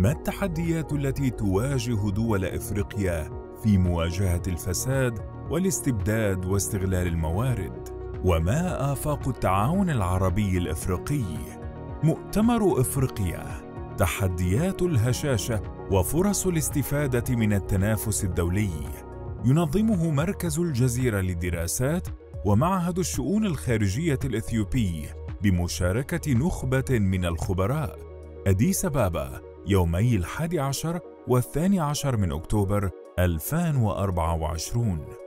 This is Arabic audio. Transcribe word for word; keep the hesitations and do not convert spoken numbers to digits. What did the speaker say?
ما التحديات التي تواجه دول إفريقيا في مواجهة الفساد والاستبداد واستغلال الموارد؟ وما آفاق التعاون العربي الإفريقي؟ مؤتمر إفريقيا، تحديات الهشاشة وفرص الاستفادة من التنافس الدولي، ينظمه مركز الجزيرة للدراسات ومعهد الشؤون الخارجية الإثيوبي بمشاركة نخبة من الخبراء. أديس أبابا، يومي الحادي عشر والثاني عشر من أكتوبر ألفين وأربعة وعشرين.